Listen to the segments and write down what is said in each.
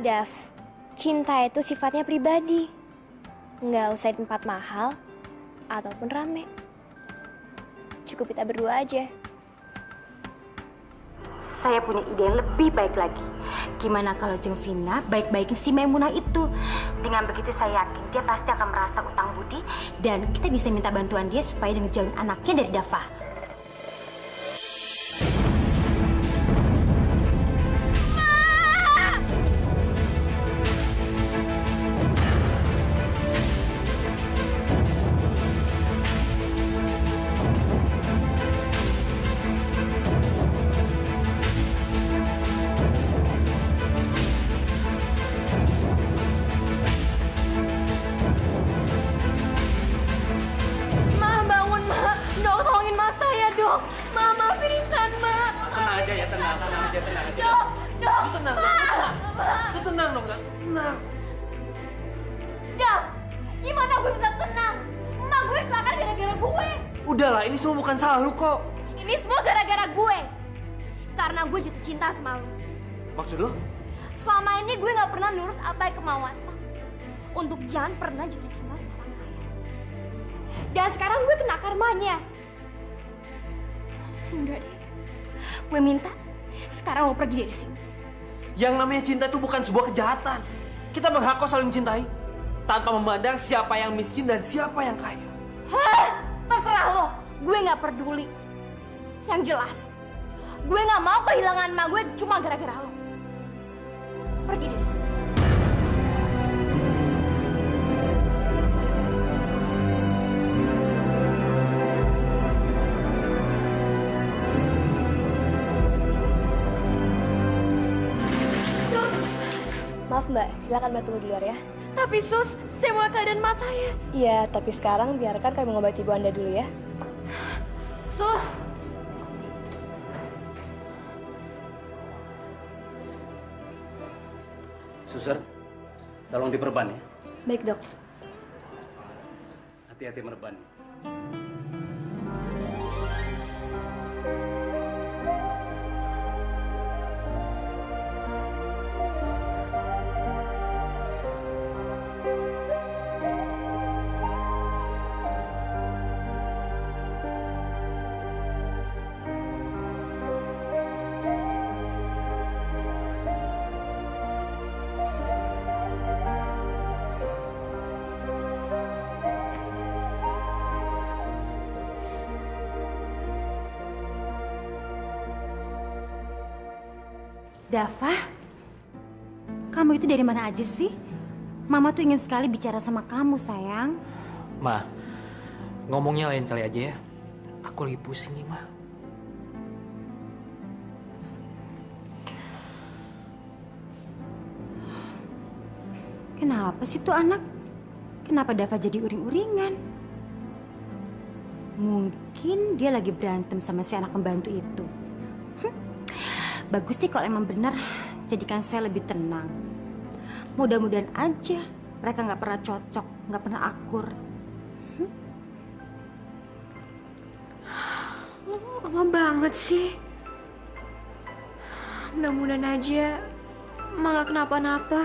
Dav, cinta itu sifatnya pribadi. Nggak usah di tempat mahal ataupun rame. Cukup kita berdua aja. Saya punya ide yang lebih baik lagi. Gimana kalau Jeng Vina baik-baikin si Maimunah itu? Dengan begitu saya yakin dia pasti akan merasa utang budi dan kita bisa minta bantuan dia supaya dia ngejauhin anaknya dari Dava. Udahlah, ini semua bukan salah lu kok. Ini semua gara-gara gue. Karena gue jatuh cinta sama lu. Maksud lu? Selama ini gue gak pernah nurut apa yang kemauan lo. Untuk jangan pernah jatuh cinta sama orang lain. Dan sekarang gue kena karmanya. Enggak deh. Gue minta sekarang lo pergi dari sini. Yang namanya cinta itu bukan sebuah kejahatan. Kita berhak kok saling mencintai. Tanpa memandang siapa yang miskin dan siapa yang kaya. Hah? Terserah lo, gue gak peduli. Yang jelas, gue gak mau kehilangan emak gue cuma gara-gara lo. Pergi dari sini. Sus! Maaf mbak, silakan mbak tunggu di luar ya. Tapi Sus, saya mau keadaan emak saya. Iya, tapi sekarang biarkan kami mengobati ibu Anda dulu ya. Sus! Suster, tolong diperban ya. Baik dok. Hati-hati mereban. Dava, kamu itu dari mana aja sih? Mama tuh ingin sekali bicara sama kamu, sayang. Ma, ngomongnya lain kali aja ya. Aku lagi pusing nih, Ma. Kenapa sih tuh anak? Kenapa Dava jadi uring-uringan? Mungkin dia lagi berantem sama si anak pembantu itu. Bagus nih kalau emang benar, jadikan saya lebih tenang. Mudah-mudahan aja mereka nggak pernah cocok, nggak pernah akur. Lama banget sih. Mudah-mudahan aja emak gak kenapa-napa.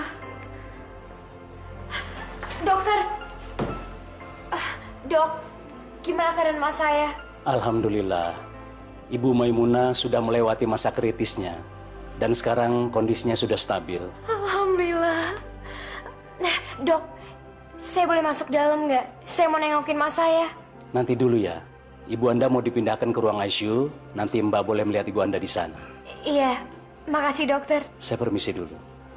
Dokter! Dok, gimana keadaan emak saya? Alhamdulillah. Ibu Maimunah sudah melewati masa kritisnya dan sekarang kondisinya sudah stabil. Alhamdulillah. Nah, dok, saya boleh masuk dalam nggak? Saya mau nengokin emak saya. Nanti dulu ya. Ibu Anda mau dipindahkan ke ruang ICU, nanti Mbak boleh melihat Ibu Anda di sana. Iya, makasih dokter. Saya permisi dulu.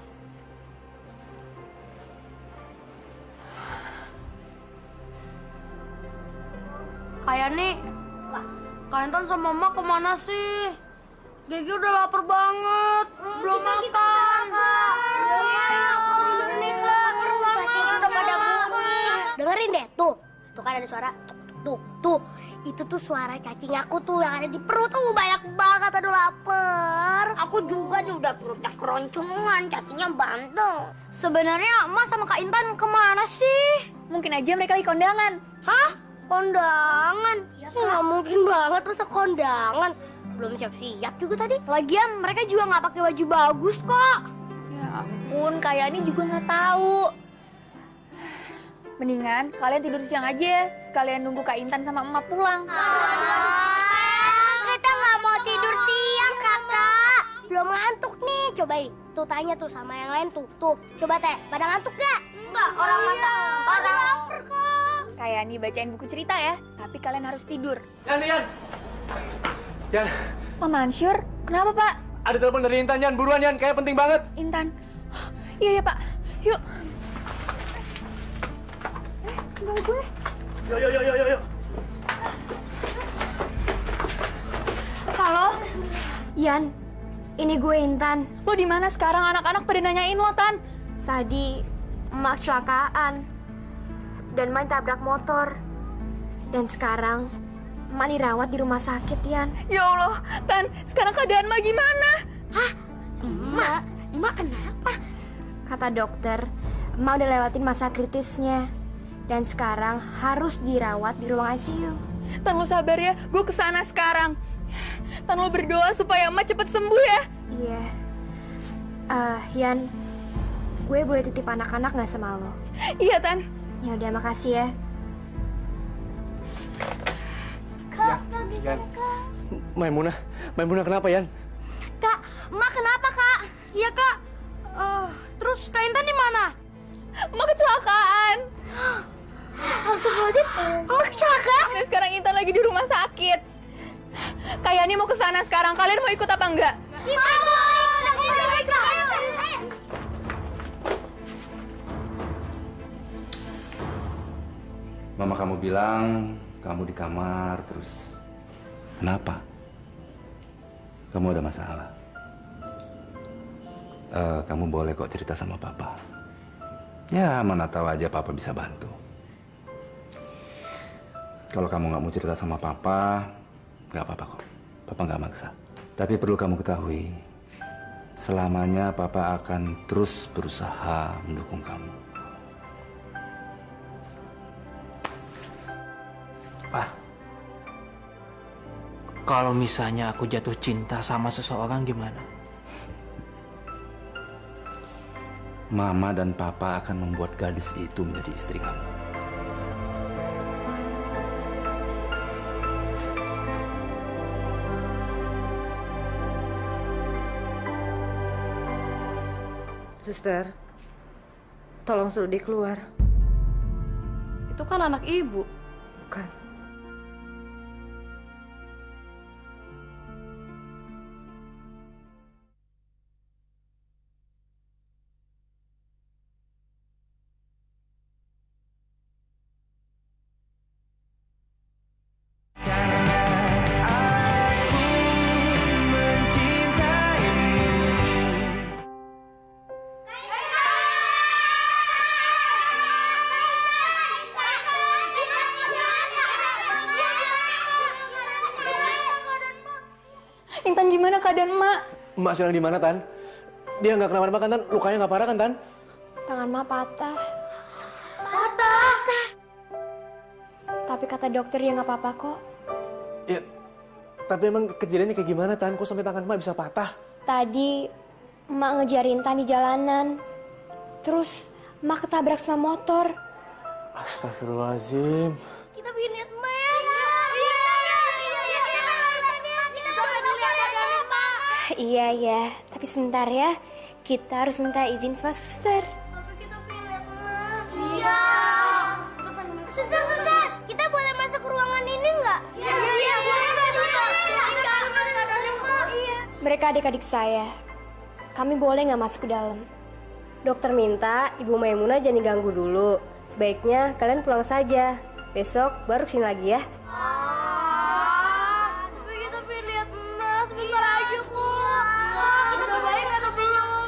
Kayak nih, Kak Intan sama Mama kemana sih? Gigi udah lapar banget, belum makan. Dengerin deh, tuh kan ada suara, tuh. Itu tuh suara cacing aku tuh yang ada di perut tuh banyak banget, aduh lapar. Aku juga nih udah perutnya keroncongan, cacingnya bandel. Sebenarnya Emak sama Kak Intan kemana sih? Mungkin aja mereka lagi kondangan. Hah? Kondangan? Ya, nggak mungkin banget masa kondangan. Belum siap-siap juga tadi. Lagian mereka juga nggak pakai baju bagus kok. Ya Ya ampun, kayak ini juga nggak tahu. Mendingan kalian tidur siang aja, sekalian nunggu Kak Intan sama emak pulang. Kita nggak mau tidur siang, kakak. Belum ngantuk nih. Coba tuh tanya tuh sama yang lain tuh. Tuh, coba teh, pada ngantuk gak? Enggak, orang mantap. Orang lapar kok. Kayak nih bacain buku cerita ya, tapi kalian harus tidur. Yan. Pak Mansur, kenapa Pak? Ada telepon dari Intan, Yan. Buruan, Yan. Kayak penting banget. Intan. Iya ya Pak, yuk. Tinggal gue. Yuk. Halo, Yan. Ini gue Intan. Lo di mana sekarang? Anak-anak pada nanyain lo, Tan. Tadi emak kecelakaan dan emak tabrak motor. Dan sekarang emak dirawat di rumah sakit, Yan. Ya Allah, Tan, sekarang keadaan emak gimana? Hah? Emak kenapa? Kata dokter, emak udah lewatin masa kritisnya. Dan sekarang harus dirawat di ruang ICU. Tan, lo sabar ya, gue kesana sekarang. Tan, lo berdoa supaya emak cepet sembuh ya. Iya. Yan, gue boleh titip anak-anak nggak sama lo? Iya, Tan. Ya udah, makasih ya. Yan. Maimunah kenapa, Yan? Kak, emak kenapa, Kak? Iya, Kak. Terus Kak Intan di mana? Emak kecelakaan. Astagfirullahaladzim, emak kecelakaan? Dan sekarang Intan lagi di rumah sakit. Kayak ini mau kesana sekarang. Kalian mau ikut apa enggak? Kita mau ikut. Mama kamu bilang kamu di kamar terus. Kenapa? Kamu ada masalah? Kamu boleh kok cerita sama Papa. Ya, mana tahu aja Papa bisa bantu. Kalau kamu nggak mau cerita sama Papa, nggak apa-apa kok. Papa nggak maksa. Tapi perlu kamu ketahui, selamanya Papa akan terus berusaha mendukung kamu. Pak, kalau misalnya aku jatuh cinta sama seseorang gimana? Mama dan Papa akan membuat gadis itu menjadi istri kamu. Suster, tolong suruh dia keluar. Itu kan anak ibu. Bukan. Intan, gimana keadaan emak? Emak sedang di mana, Tan? Dia nggak kenapa-napa kan, Tan? Lukanya nggak parah kan, Tan? Tangan emak patah. Tapi kata dokter dia nggak apa-apa kok. Ya, tapi emang kejadiannya kayak gimana, Tan? Kok sampai tangan emak bisa patah? Tadi emak ngejar Intan di jalanan. Terus emak ketabrak sama motor. Astagfirullahaladzim. Kita pengen lihat emak ya. Iya ya, tapi sebentar ya. Kita harus minta izin sama suster. Tapi kita pengen lihat emak. Iya. Suster, kita boleh masuk ke ruangan ini nggak? Iya, Mereka adik-adik saya. Kami boleh nggak masuk ke dalam? Dokter minta Ibu Maimunah jangan diganggu dulu. Sebaiknya kalian pulang saja. Besok baru kesini lagi ya. Tapi kita pengen lihat emak. Sebentar aja kok. Kita udah balik atau belum?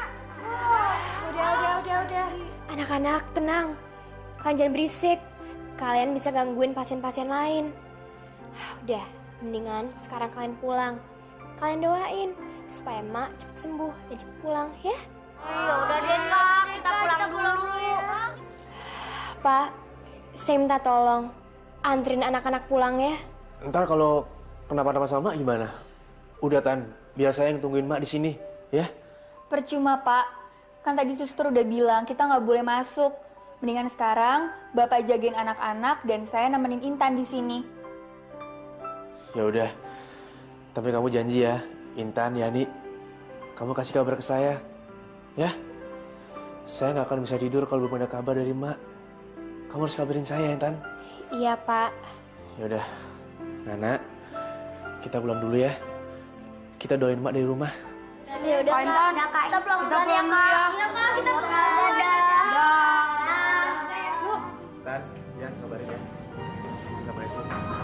Udah. Anak-anak, tenang. Kalian jangan berisik. Kalian bisa gangguin pasien-pasien lain. Udah, mendingan sekarang kalian pulang. Kalian doain supaya emak cepet sembuh dan cepet pulang ya. Ya udah deh Kak, kita pulang dulu. Pak, saya minta tolong anterin anak-anak pulang ya. Ntar kalau kenapa-napa sama emak gimana? Udah, Tan. Biar saya yang tungguin emak di sini, ya? Percuma, Pak. Kan tadi suster udah bilang kita nggak boleh masuk. Mendingan sekarang Bapak jagain anak-anak dan saya nemenin Intan di sini. Ya udah. Tapi kamu janji ya, Intan, Yani, kamu kasih kabar ke saya. Ya? Saya nggak akan bisa tidur kalau belum ada kabar dari Mak. Kamu harus kabarin saya, Intan. Iya, Pak. Ya udah. Nana, kita pulang dulu ya. Kita doain Mak dari rumah. Ya udah, Kak. Kita pulang dulu ya, Kak. Iya, Kak. Kita pulang. Dadah. Yuk. Tan, Yan, kabarin ya. Assalamualaikum.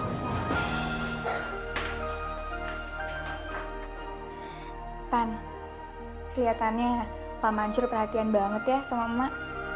Tan, kelihatannya Pak Mansur perhatian banget ya sama emak.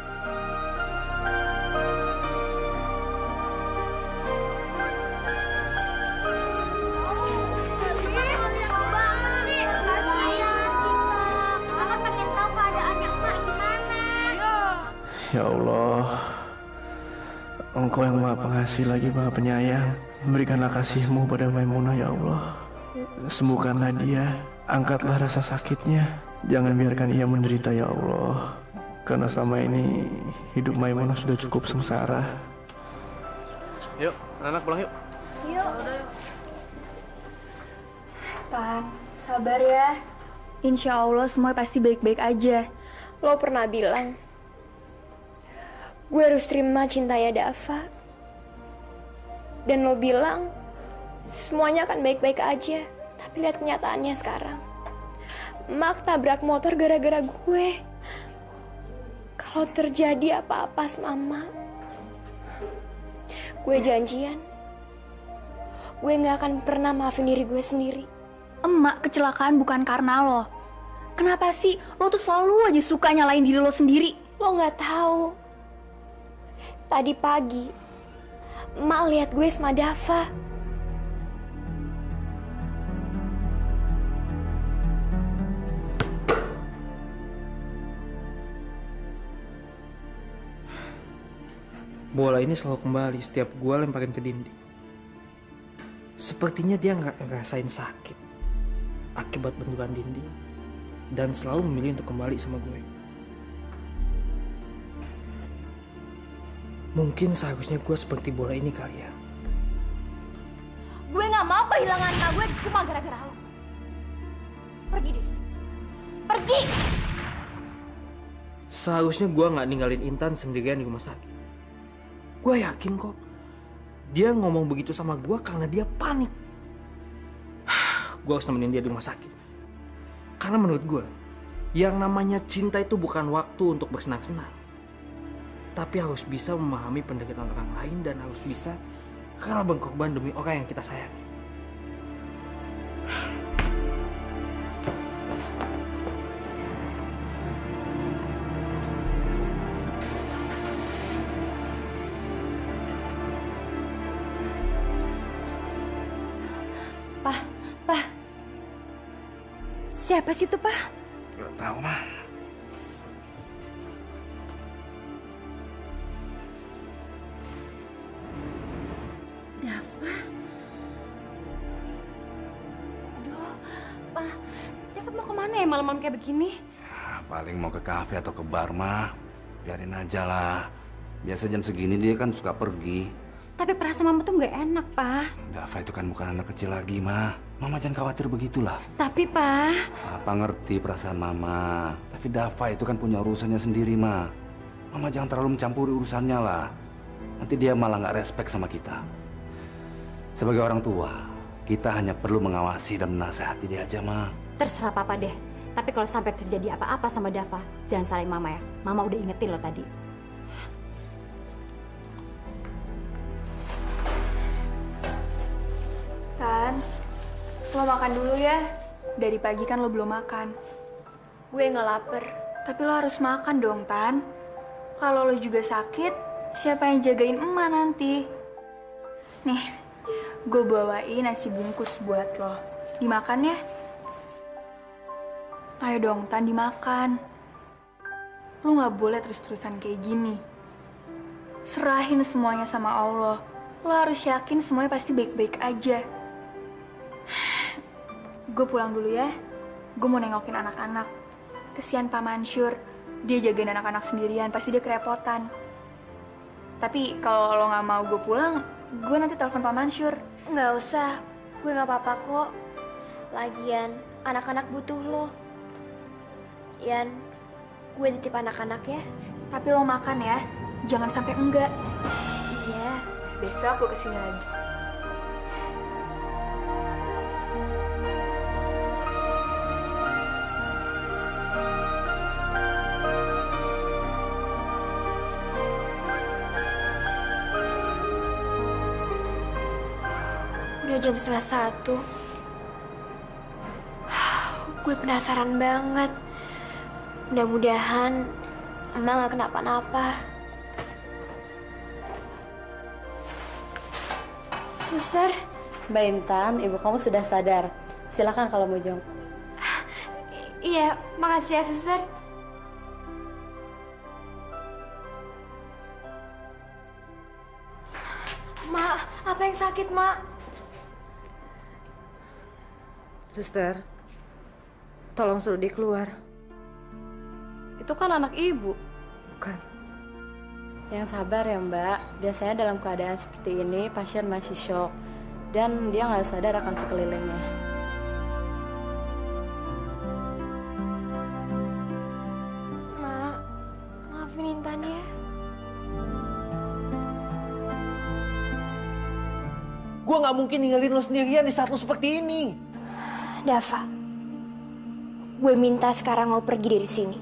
Ya Allah, Engkau yang Maha Pengasih lagi Maha Penyayang, berikanlah kasih-Mu pada Maimunah ya Allah. Sembuhkanlah dia, angkatlah rasa sakitnya, jangan biarkan ia menderita ya Allah. Karena selama ini hidup Maimunah sudah cukup sengsara. Yuk, anak pulang yuk. Yuk. Tan, sabar ya. Insya Allah semua pasti baik-baik aja. Lo pernah bilang, gue harus terima cintanya Dava. Dan lo bilang, semuanya akan baik-baik aja. Tapi lihat kenyataannya sekarang. Mak tabrak motor gara-gara gue. Kalau terjadi apa-apa sama Mak, gue janjian, gue gak akan pernah maafin diri gue sendiri. Emak kecelakaan bukan karena lo. Kenapa sih lo tuh selalu aja suka nyalain diri lo sendiri? Lo gak tahu. Tadi pagi, Mak lihat gue sama Dava. Bola ini selalu kembali setiap gue lemparin ke dinding. Sepertinya dia nggak ngerasain sakit akibat benturan dinding dan selalu memilih untuk kembali sama gue. Mungkin seharusnya gue seperti bola ini kali ya. Gue gak mau kehilangan emak gue cuma gara-gara lo. Pergi dari sini. Pergi! Seharusnya gue nggak ninggalin Intan sendirian di rumah sakit. Gue yakin kok dia ngomong begitu sama gue karena dia panik. Gue harus nemenin dia di rumah sakit. Karena menurut gue, yang namanya cinta itu bukan waktu untuk bersenang-senang. Tapi harus bisa memahami penderitaan orang lain dan harus bisa rela berkorban demi orang yang kita sayangi. Pak. Siapa sih itu, Pak? Gak tahu, mah. Dava. Aduh, Pak. Dava mau kemana ya malam-malam kayak begini? Paling mau ke kafe atau ke bar, mah. Biarin aja lah. Biasa jam segini dia kan suka pergi. Tapi perasaan Mama tuh nggak enak, Pak. Dava itu kan bukan anak kecil lagi, mah. Mama jangan khawatir begitulah. Tapi, Pak... Papa ngerti perasaan Mama. Tapi Dava itu kan punya urusannya sendiri, Ma. Mama jangan terlalu mencampuri urusannya lah. Nanti dia malah nggak respect sama kita. Sebagai orang tua, kita hanya perlu mengawasi dan menasehati dia aja, Ma. Terserah Papa deh. Tapi kalau sampai terjadi apa-apa sama Dava, jangan salahin Mama ya. Mama udah ingetin lo tadi. Tan, lo makan dulu ya. Dari pagi kan lo belum makan. Gue gak lapar. Tapi lo harus makan dong, Tan. Kalau lo juga sakit, siapa yang jagain emak nanti? Nih, gue bawain nasi bungkus buat lo. Dimakan ya? Ayo dong, Tan, dimakan. Lo gak boleh terus-terusan kayak gini. Serahin semuanya sama Allah. Lo harus yakin semuanya pasti baik-baik aja. Gue pulang dulu ya. Gue mau nengokin anak-anak. Kesian Pak Mansur. dia jagain anak-anak sendirian, pasti dia kerepotan. Tapi kalau lo nggak mau gue pulang, gue nanti telepon Pak Mansur. Nggak usah, gue nggak apa-apa kok. Lagian, anak-anak butuh lo. Yan, gue titip anak-anak ya. Tapi lo makan ya, jangan sampai enggak. Iya. Besok gue kesini lagi. Udah jam 12:30. Gue penasaran banget. Mudah-mudahan Emak gak kenapa-napa. Suster. Mbak Intan, ibu kamu sudah sadar. Silakan kalau mau jongkok. Iya, makasih ya suster. Mak, apa yang sakit, Mak? Suster, tolong suruh dia keluar. Itu kan anak ibu. Bukan. Yang sabar ya Mbak. Biasanya dalam keadaan seperti ini pasien masih shock dan dia nggak sadar akan sekelilingnya. Mak, maafin Intan ya. Gue nggak mungkin ninggalin lo sendirian di saat lo seperti ini. Dava, gue minta sekarang lo pergi dari sini.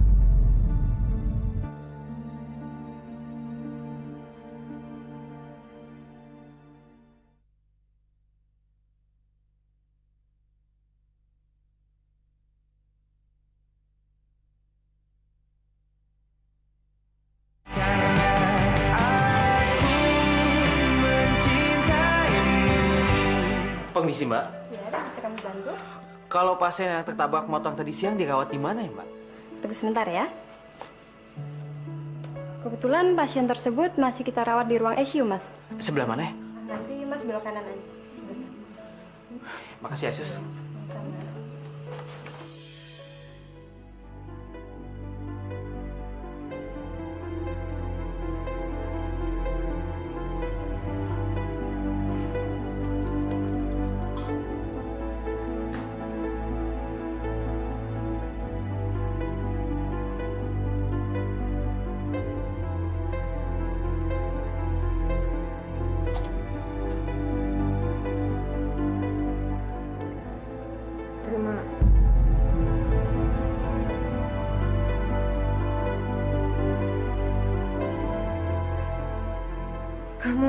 Permisi Mbak. Ya, bisa kami bantu? Kalau pasien yang tertabrak motor tadi siang dirawat di mana ya Mbak? Tunggu sebentar ya. Kebetulan pasien tersebut masih kita rawat di ruang ICU, Mas. Sebelah mana ya? Nanti Mas belok kanan aja. Makasih ya Sus. Terima. Kamu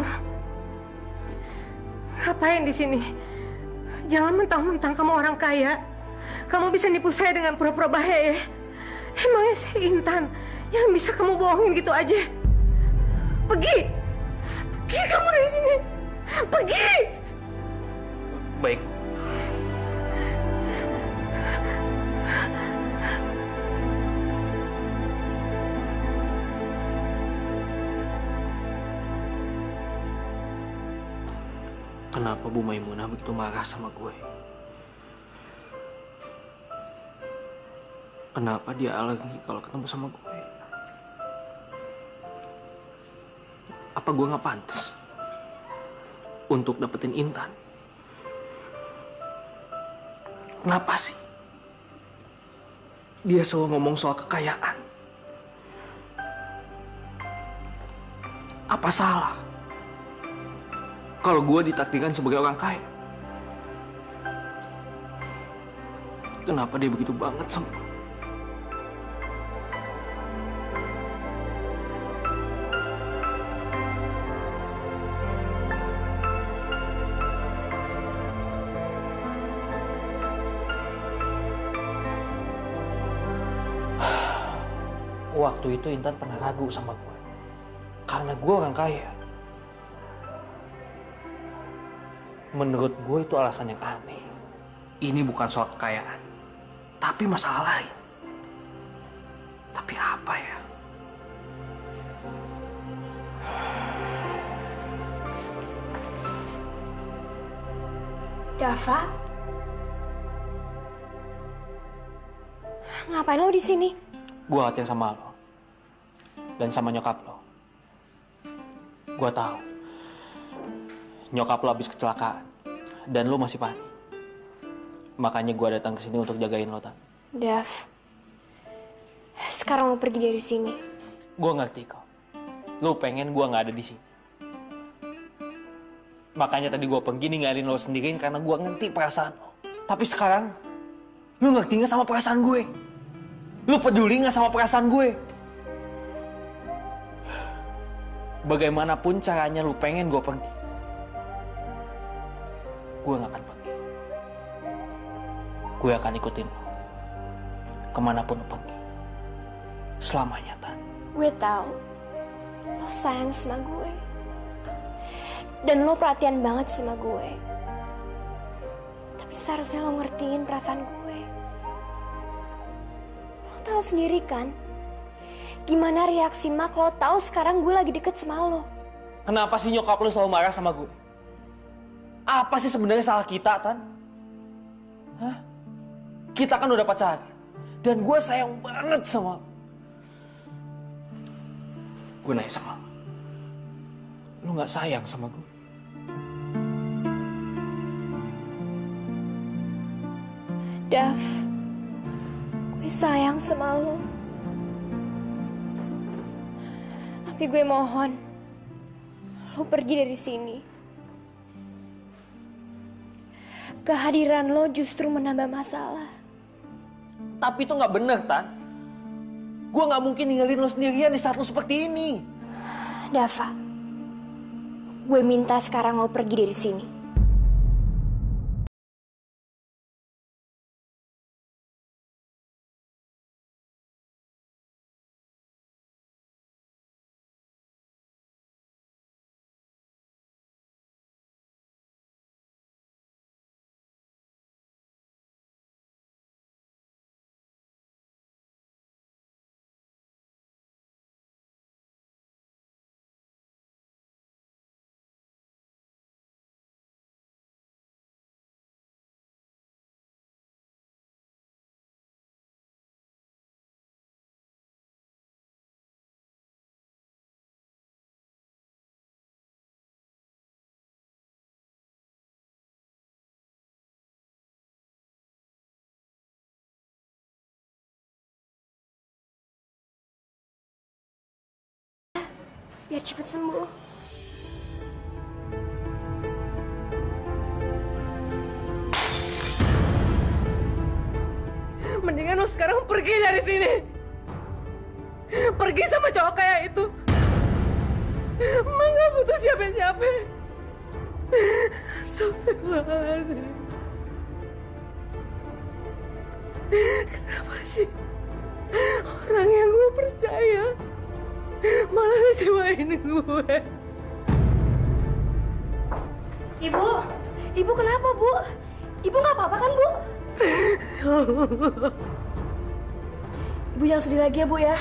ngapain di sini? Jangan mentang-mentang kamu orang kaya. Kamu bisa nipu saya dengan pura-pura bahaya ya? Emangnya saya Intan yang bisa kamu bohongin gitu aja? Pergi! Pergi kamu dari sini! Pergi! Baik. Kenapa Bu Maimunah begitu marah sama gue? Kenapa dia alergi kalau ketemu sama gue? Apa gue nggak pantas untuk dapetin Intan? Kenapa sih dia selalu ngomong soal kekayaan? Apa salah kalau gue ditakdirkan sebagai orang kaya? Kenapa dia begitu banget sama gue? Waktu itu Intan pernah ragu sama gue karena gue orang kaya. Menurut gue itu alasan yang aneh. Ini bukan soal kekayaan, tapi masalah lain. Tapi apa ya? Dava? Ngapain lo di sini? Gue khawatir sama lo. Dan sama nyokap lo. Gue tahu. Nyokap lo habis kecelakaan. Dan lo masih panik. Makanya gue datang ke sini untuk jagain lo, Tan. Dev, sekarang lo pergi dari sini. Gue ngerti kok. Lo pengen gue nggak ada di sini. Makanya tadi gue pergi ninggalin lo sendiriin karena gue ngerti perasaan lo. Tapi sekarang, lo ngerti nggak sama perasaan gue? Lo peduli nggak sama perasaan gue? Bagaimanapun caranya lo pengen gue pergi, gue nggak akan pergi. Gue akan ikutin lo kemanapun lo pergi. Selamanya, Tan. Gue tahu lo sayang sama gue. Dan lo perhatian banget sama gue. Tapi seharusnya lo ngertiin perasaan gue. Lo tahu sendiri kan? Gimana reaksi Mak lo tahu sekarang gue lagi deket sama lo. Kenapa sih nyokap lo selalu marah sama gue? Apa sih sebenarnya salah kita, Tan? Hah? Kita kan udah pacaran. Dan gue sayang banget sama lo. Gue nanya sama lo. Lo gak sayang sama gue? Dav, gue sayang sama lo. Tapi gue mohon, lo pergi dari sini. Kehadiran lo justru menambah masalah. Tapi itu gak bener, Tan. Gue gak mungkin ninggalin lo sendirian di saat lo seperti ini. Dava, gue minta sekarang lo pergi dari sini. Biar cepet sembuh. Mendingan lo sekarang pergi dari sini. Pergi sama cowok kayak itu. Emang gak butuh siapa-siapa. Astagfirullahaladzim. Kenapa sih orang yang gue percaya malah ngecewain gue? Ibu kenapa, Bu? Ibu nggak apa-apa kan, Bu? Ibu jangan sedih lagi ya, Bu ya.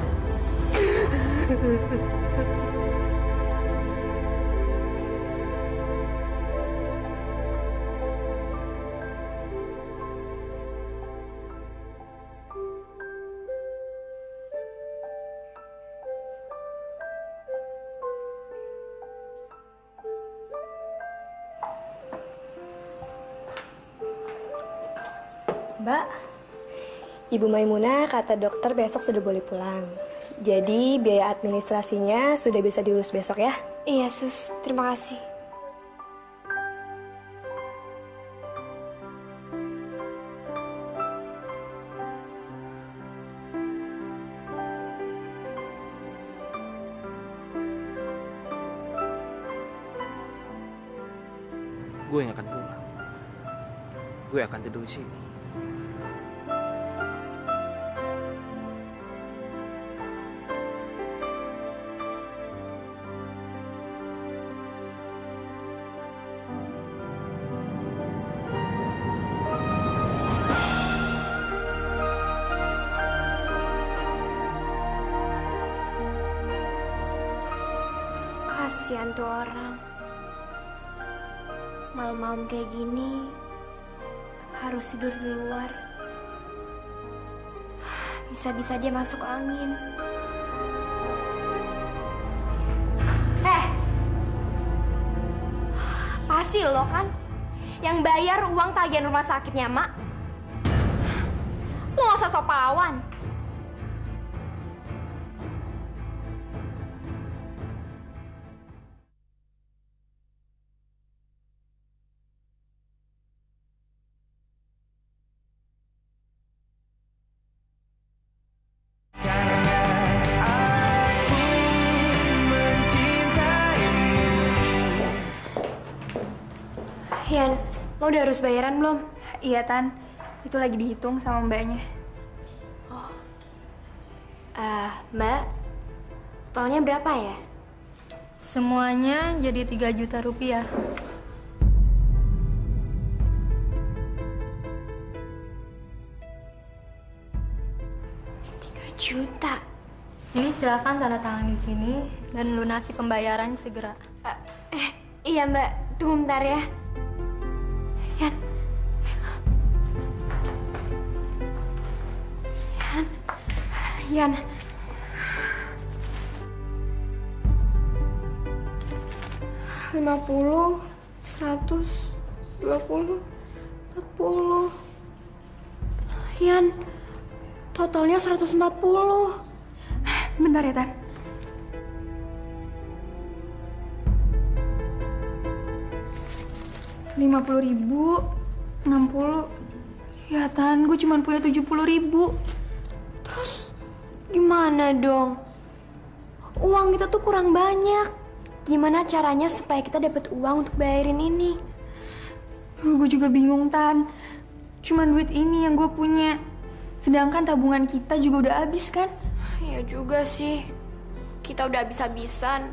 Mbak, Ibu Maimunah kata dokter besok sudah boleh pulang. Jadi biaya administrasinya sudah bisa diurus besok ya? Iya, Sus. Terima kasih. Gue yang akan pulang. Gue akan tidur di sini. Kasihan tuh orang. Malam-malam kayak gini harus tidur di luar. Bisa-bisa dia masuk angin. Pasti lo kan yang bayar uang tagihan rumah sakitnya, Mak. Lo gak usah sok pahlawan. Yan, lo udah harus bayaran belum? Iya, Tan. Itu lagi dihitung sama mbaknya. Mbak, totalnya berapa ya? Semuanya jadi 3 juta rupiah. 3 juta? Ini silakan tanda tangan di sini dan lunasi pembayaran segera. Iya, Mbak. Tunggu bentar ya. Yan. 50, 100, 20, 40. Yan, totalnya 140. Bentar ya, Tan. Rp50.000, 60. Ya, Tan, gue cuma punya 70.000. Terus gimana dong? Uang kita tuh kurang banyak. Gimana caranya supaya kita dapat uang untuk bayarin ini? Gue juga bingung, Tan. Cuman duit ini yang gue punya. Sedangkan tabungan kita juga udah habis, kan? Iya juga sih. Kita udah habis-habisan.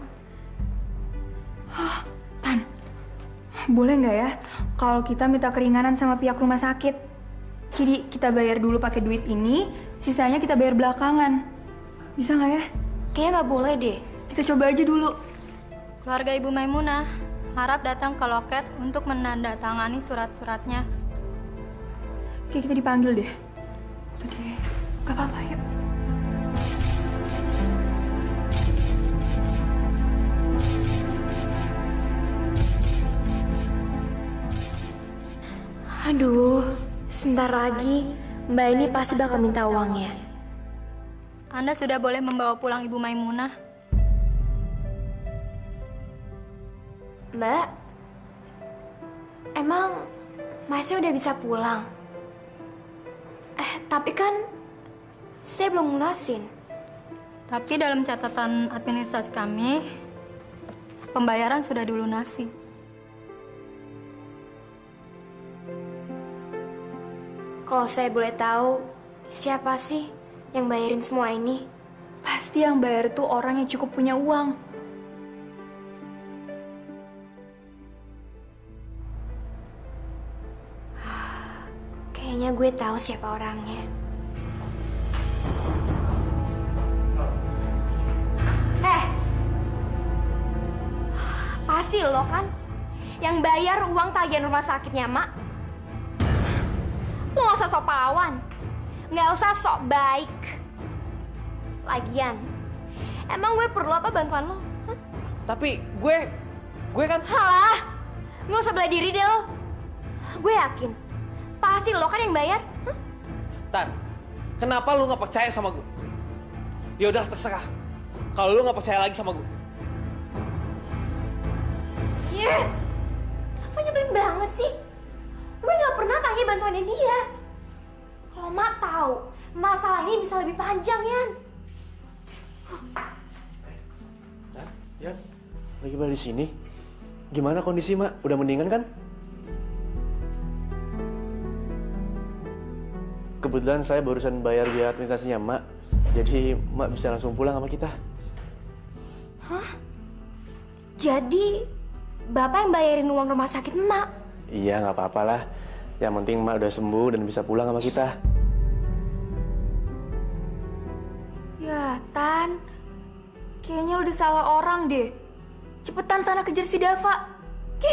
Tan, boleh nggak ya kalau kita minta keringanan sama pihak rumah sakit? Jadi kita bayar dulu pakai duit ini, sisanya kita bayar belakangan. Bisa nggak ya? Kayaknya nggak boleh deh. Kita coba aja dulu. Keluarga Ibu Maimunah harap datang ke loket untuk menandatangani surat-suratnya. Oke, kita dipanggil deh. Oke, gak apa-apa, yuk. Aduh, sebentar lagi Mbak ini pasti bakal minta uangnya. Anda sudah boleh membawa pulang Ibu Maimunah. Mbak, emang Masnya udah bisa pulang? Tapi kan saya belum lunasin. Tapi dalam catatan administrasi kami, pembayaran sudah dilunasi. Kalau saya boleh tahu, siapa sih yang bayarin semua ini? Pasti yang bayar tuh orang yang cukup punya uang. Kayaknya gue tahu siapa orangnya. Pasti lo kan yang bayar uang tagihan rumah sakitnya, Mak. Lo gak usah sok pahlawan. Gak usah sok baik. Lagian, emang gue perlu apa bantuan lo? Hah? Tapi gue kan... Halah, gak usah bela diri deh lo. Gue yakin, pasti lo kan yang bayar. Hah? Tan, kenapa lu gak percaya sama gue? Ya udah terserah. Kalau lu gak percaya lagi sama gue. Apa nyebelin banget sih? Gue gak pernah tanya bantuannya dia. Kalau Mak tahu, masalah ini bisa lebih panjang, Yan. Yan, lagi pada di sini. Gimana kondisi, Mak? Udah mendingan kan? Kebetulan saya barusan bayar biaya administrasinya Mak. Jadi Mak bisa langsung pulang sama kita. Hah? Jadi Bapak yang bayarin uang rumah sakit Mak? Iya, nggak apa-apa lah. Yang penting Mak udah sembuh dan bisa pulang sama kita. Ya, Tan. Kayaknya lo udah salah orang deh. Cepetan sana kejar si Dava. Oke?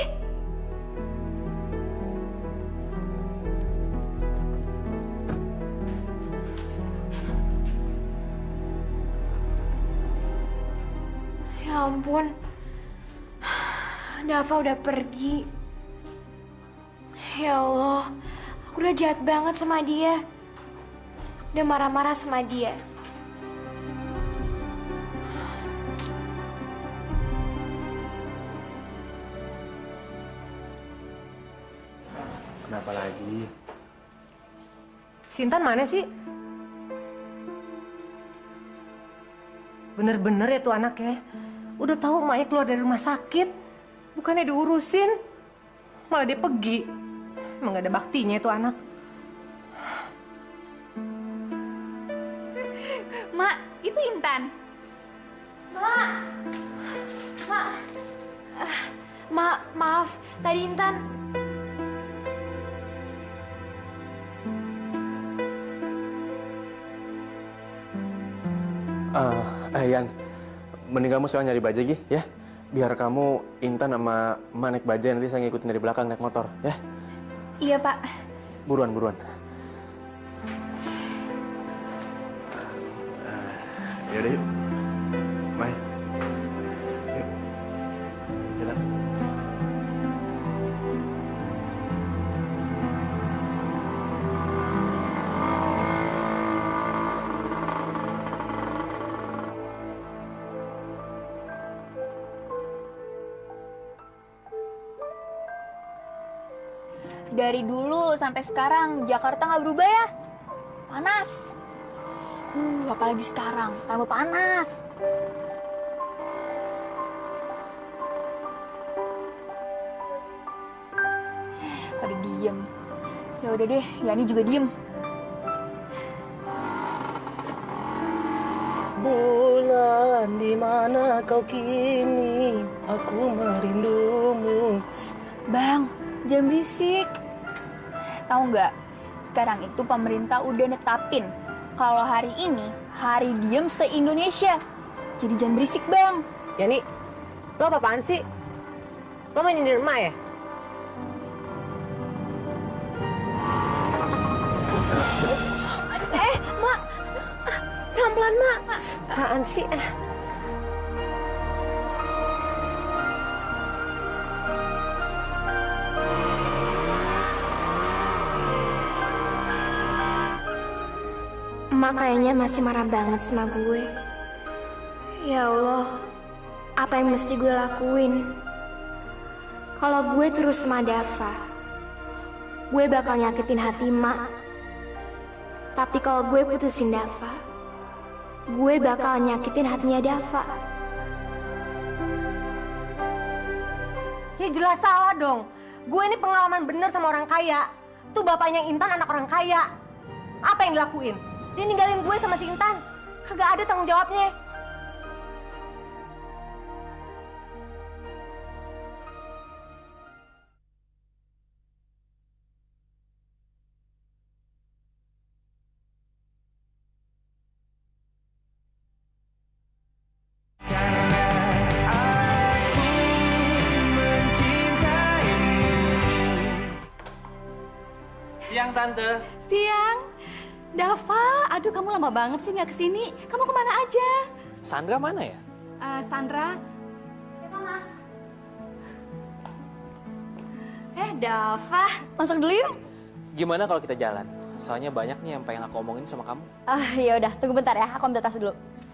ampun. Dava udah pergi. Ya Allah, aku udah jahat banget sama dia. Udah marah-marah sama dia. Kenapa lagi? Si Intan mana sih? Bener-bener ya tuh anak ya. Udah tahu emaknya keluar dari rumah sakit, bukannya diurusin, malah dia pergi. Emang gak ada baktinya itu anak. Mak, itu Intan. Maaf, tadi Intan. Yan, mending kamu sekarang nyari bajaj Gi, ya. Biar kamu, Intan sama emak naik bajaj, nanti saya ngikutin dari belakang naik motor, ya. Iya, Pak. Buruan. Yaudah yuk. Mai. Yuk. Jalan. Dari dulu sampai sekarang Jakarta nggak berubah ya? Panas. Apalagi sekarang, tambah panas. Pada diem. Ya udah deh, Yani juga diem. Bulan di mana kau kini? Aku merindumu. Bang, jangan berisik. Tahu nggak? Sekarang itu pemerintah udah netapin kalau hari ini hari diem se-Indonesia. Jadi jangan berisik, Bang. Yani, lo apa-apaan sih? Lo main nyindir emak ya? Mak. Pelan-pelan, Mak. Apaan sih? Emak kayaknya masih marah banget sama gue. Ya Allah, apa yang mesti gue lakuin? Kalau gue terus sama Dava, gue bakal nyakitin hati emak. Tapi kalau gue putusin Dava, gue bakal nyakitin hatinya Dava. Ya jelas salah dong. Gue ini pengalaman bener sama orang kaya. Tuh bapaknya Intan anak orang kaya. Apa yang dilakuin? Dia ninggalin gue sama si Intan. Kagak ada tanggung jawabnya. Siang, Tante. Siang. Dava, aduh kamu lama banget sih nggak kesini. Kamu kemana aja? Sandra mana ya? Sandra. Siapa, Ma? Dava. Masuk dulu yuk. Gimana kalau kita jalan? Soalnya banyak nih yang pengen aku omongin sama kamu. Ya udah, tunggu bentar ya. Aku ambil tas dulu.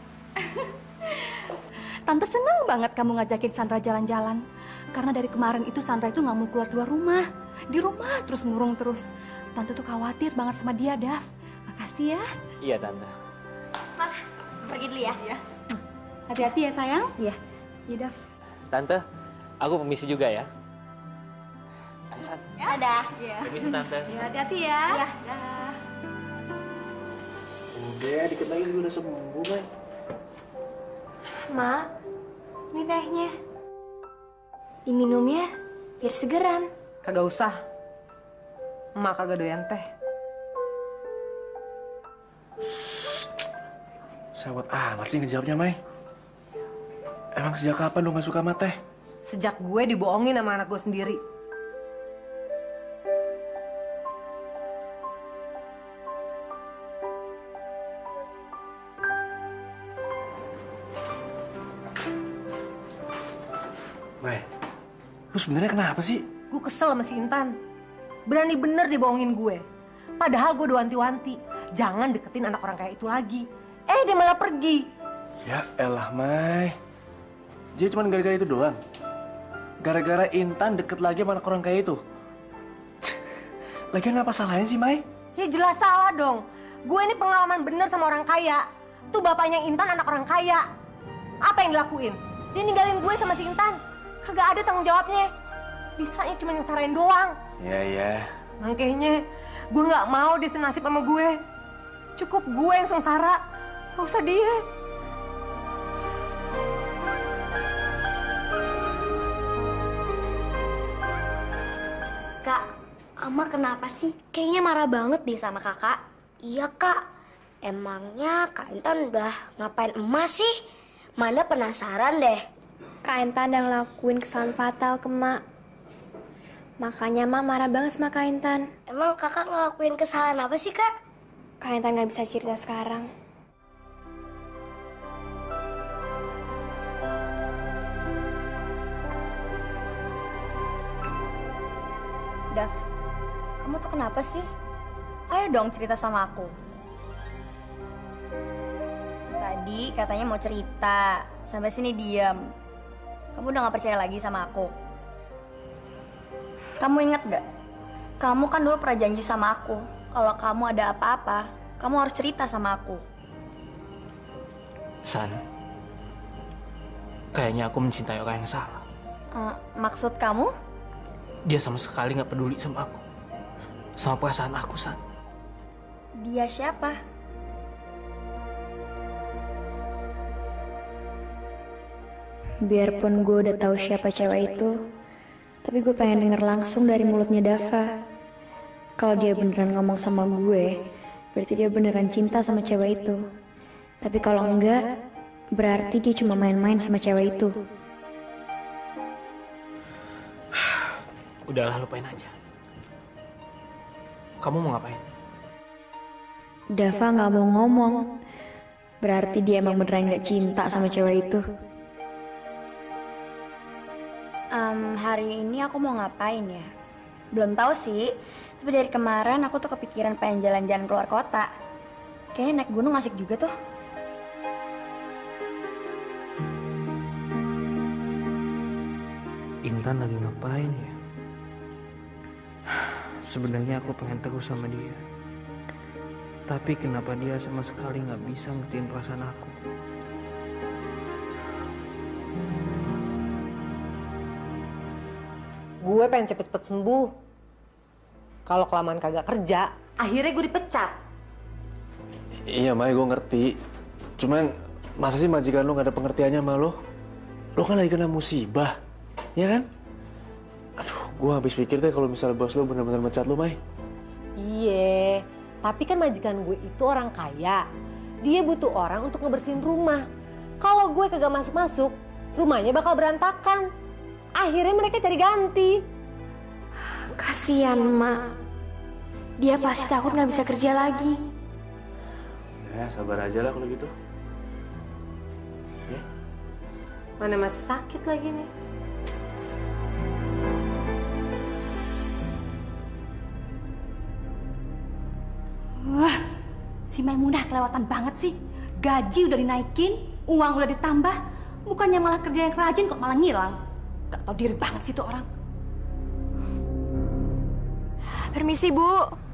Tante seneng banget kamu ngajakin Sandra jalan-jalan. Karena dari kemarin itu Sandra itu nggak mau keluar rumah. Di rumah terus ngurung terus. Tante tuh khawatir banget sama dia, Dav. Makasih ya. Iya, Tante. Ma, pergi dulu ya. Iya. Hati-hati ya, sayang. Iya. Iya, Dav. Tante, aku permisi juga ya. Ayo, San. Ya, dah. Iya. Permisi, Tante. Ya, hati-hati ya. Iya. Dah. Udah, dikit lagi juga udah sembuh, Mai. Ma, ini tehnya. Diminumnya biar segeran. Kagak usah. Emak kagak doyan teh. Sawat amat sih ngejawabnya, Mai. Emang sejak kapan lo gak suka sama teh? Sejak gue dibohongin sama anak gue sendiri. Lu sebenarnya kenapa sih? Gue kesel sama si Intan. Berani bener dia bohongin gue. Padahal gue udah wanti-wanti. Jangan deketin anak orang kayak itu lagi. Dia malah pergi. Ya elah, Mai. Jadi cuma gara-gara itu doang? Gara-gara Intan deket lagi sama anak orang kayak itu? Lagian apa salahnya sih, Mai? Ya jelas salah dong. Gue ini pengalaman bener sama orang kaya. Tuh bapaknya Intan anak orang kaya. Apa yang dilakuin? Dia ninggalin gue sama si Intan. Kagak ada tanggung jawabnya. Bisanya cuma ngesarain doang. Iya. Makanya gue gak mau dia senasib sama gue. Cukup gue yang sengsara. Gak usah dia. Kak, Ama kenapa sih? Kayaknya marah banget deh sama kakak. Iya kak, emangnya Kak Intan udah ngapain emas sih? Mana penasaran deh. Kak Intan udah ngelakuin kesalahan fatal ke Mak. Makanya Mak marah banget sama Kak Intan. Emang kakak ngelakuin kesalahan apa sih kak? Kak Intan gak bisa cerita sekarang. Dav, kamu tuh kenapa sih? Ayo dong cerita sama aku. Tadi katanya mau cerita, sampai sini diam. Kamu udah gak percaya lagi sama aku? Kamu inget gak? Kamu kan dulu pernah janji sama aku, kalau kamu ada apa-apa, kamu harus cerita sama aku. San, kayaknya aku mencintai orang yang salah. Maksud kamu? Dia sama sekali gak peduli sama aku. Sama perasaan aku, San. Dia siapa? Biarpun gue udah tahu siapa cewek itu, tapi gue pengen denger langsung dari mulutnya Dava. Kalau dia beneran ngomong sama gue, berarti dia beneran cinta sama cewek itu. Tapi kalau enggak, berarti dia cuma main-main sama cewek itu. Udahlah, lupain aja. Kamu mau ngapain? Dava gak mau ngomong. Berarti dia emang beneran gak cinta sama cewek itu. Hari ini aku mau ngapain ya? Belum tahu sih. Tapi dari kemarin aku tuh kepikiran pengen jalan-jalan keluar kota. Kayaknya naik gunung asik juga tuh. Intan lagi ngapain ya? Sebenarnya aku pengen terus sama dia. Tapi kenapa dia sama sekali gak bisa ngertiin perasaan aku? Gue pengen cepet-cepet sembuh. Kalau kelamaan kagak kerja, akhirnya gue dipecat. Iya, Mai, gue ngerti. Cuman, masa sih majikan lo gak ada pengertiannya sama lo? Lo kan lagi kena musibah, ya kan? Aduh, gue habis pikir deh kalau misalnya bos lo benar-benar mecat lo, Mai. Iya, tapi kan majikan gue itu orang kaya. Dia butuh orang untuk ngebersihin rumah. Kalau gue kagak masuk-masuk, rumahnya bakal berantakan. Akhirnya mereka cari ganti. Kasian Mak. Dia pasti takut gak bisa kerja lagi. Ya, sabar aja lah kalau gitu. Ya. Mana masih sakit lagi nih. Wah, si Maimunah kelewatan banget sih. Gaji udah dinaikin, uang udah ditambah. Bukannya malah kerja yang rajin kok malah ngilang. Gak tau diri banget sih tuh orang. Permisi, Bu.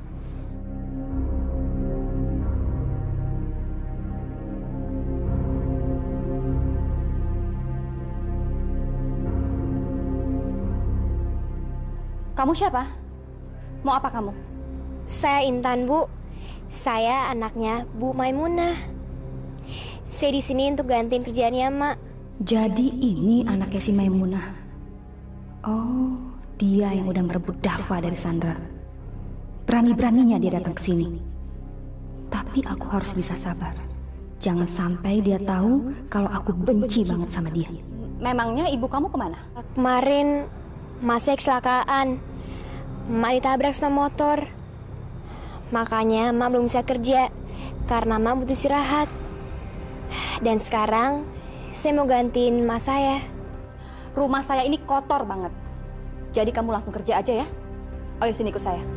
Kamu siapa? Mau apa kamu? Saya Intan, Bu. Saya anaknya Bu Maimunah. Saya di sini untuk gantiin kerjaannya, Mak. Jadi ini anaknya si Maimunah. Oh, dia yang udah merebut Dava dari Sandra. Berani-beraninya dia datang ke sini. Tapi aku harus bisa sabar. Jangan sampai dia tahu kalau aku benci banget sama dia. Memangnya ibu kamu kemana? Kemarin Masnya kecelakaan. Mak ditabrak sama motor. Makanya Mak belum bisa kerja karena Mak butuh istirahat. Dan sekarang saya mau gantiin Mak saya. Rumah saya ini kotor banget. Jadi kamu langsung kerja aja ya. Ayo sini ikut saya.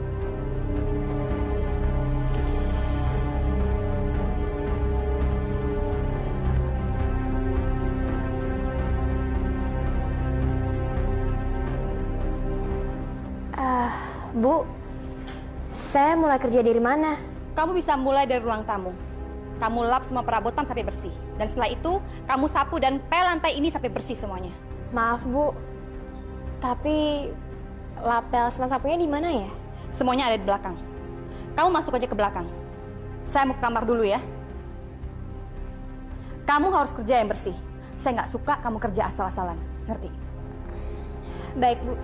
Bu, saya mulai kerja dari mana? Kamu bisa mulai dari ruang tamu. Kamu lap semua perabotan sampai bersih. Dan setelah itu, kamu sapu dan pel lantai ini sampai bersih semuanya. Maaf, Bu. Tapi lapel sama sapunya di mana ya? Semuanya ada di belakang. Kamu masuk aja ke belakang. Saya mau ke kamar dulu ya. Kamu harus kerja yang bersih. Saya nggak suka kamu kerja asal-asalan. Ngerti? Baik, Bu.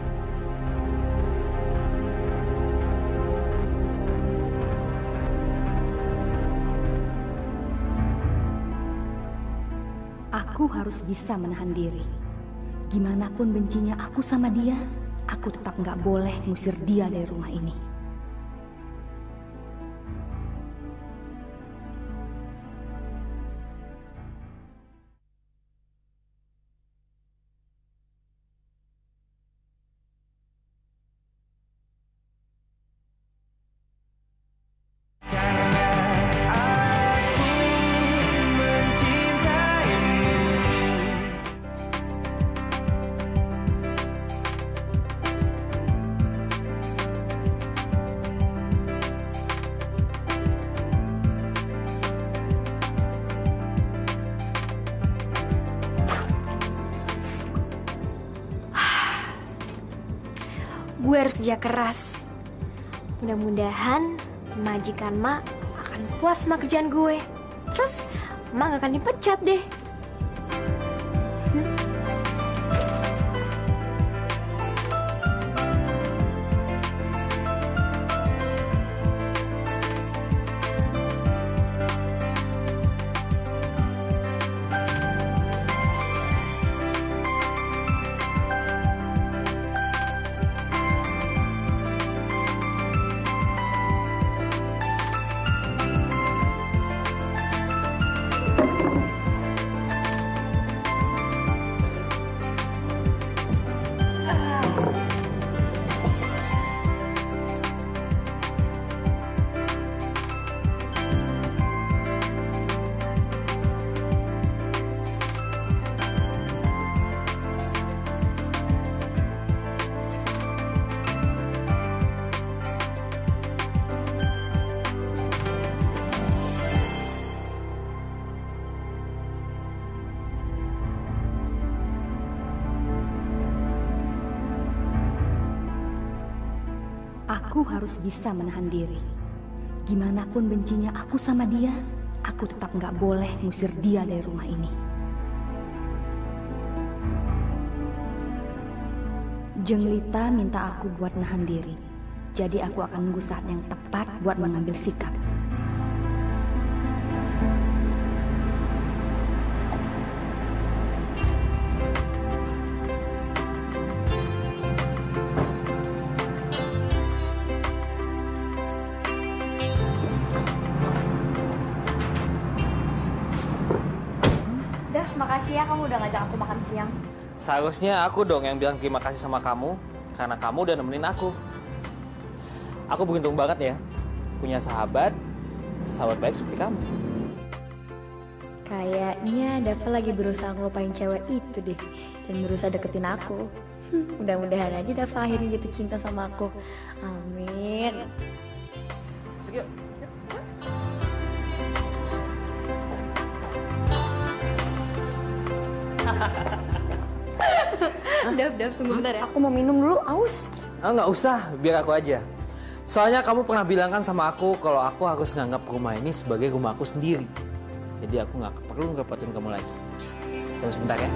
Aku harus bisa menahan diri. Gimana pun bencinya aku sama dia, aku tetap nggak boleh ngusir dia dari rumah ini. Gue harus kerja keras. Mudah-mudahan majikan Mak akan puas sama kerjaan gue. Terus Mak gak akan dipecat deh. Aku harus bisa menahan diri. Gimana pun bencinya aku sama dia, aku tetap nggak boleh ngusir dia dari rumah ini. Jeng Lita minta aku buat nahan diri. Jadi aku akan nunggu saat yang tepat buat mengambil sikap. Makasih ya kamu udah ngajak aku makan siang. Seharusnya aku dong yang bilang terima kasih sama kamu, karena kamu udah nemenin aku. Aku beruntung banget ya, punya sahabat baik seperti kamu. Kayaknya Dava lagi berusaha ngelupain cewek itu deh, dan berusaha deketin aku. Mudah-mudahan aja Dava akhirnya jatuh cinta sama aku. Amin. Masuk yuk. Dav, tunggu bentar ya. Aku mau minum dulu, aus. Nggak usah, biar aku aja. Soalnya kamu pernah bilang kan sama aku kalau aku harus nganggap rumah ini sebagai rumah aku sendiri. Jadi aku nggak perlu ngerepotin kamu lagi. Tunggu sebentar ya.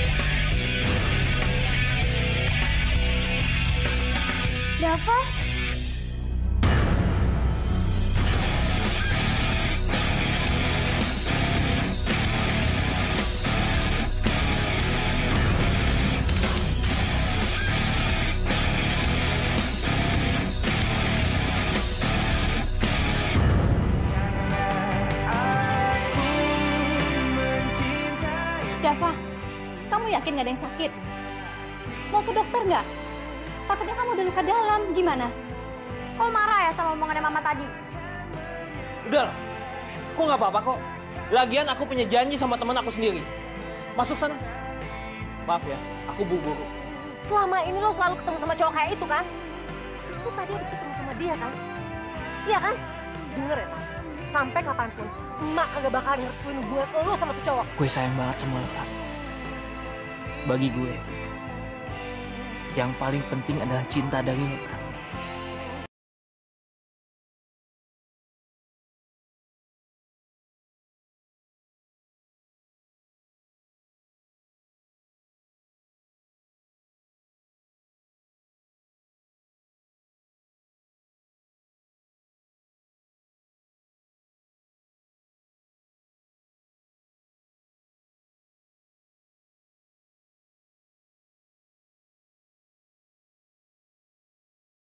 Dava? Dava, kamu yakin gak ada yang sakit? Mau ke dokter nggak? Takutnya kamu udah luka dalam, gimana? Kok marah ya sama omongannya mama tadi? Udah lah, kok nggak apa-apa kok. Lagian aku punya janji sama teman aku sendiri. Masuk sana. Maaf ya, aku buru-buru. Selama ini lo selalu ketemu sama cowok kayak itu kan? Lo tadi habis ketemu sama dia kan? Iya kan? Denger ya, Tan. Sampai kapanpun, emak kagak bakalan ngerestuin hubungan lo sama tuh cowok. Gue sayang banget sama lo, Tan. Bagi gue, yang paling penting adalah cinta dari lo, Tan.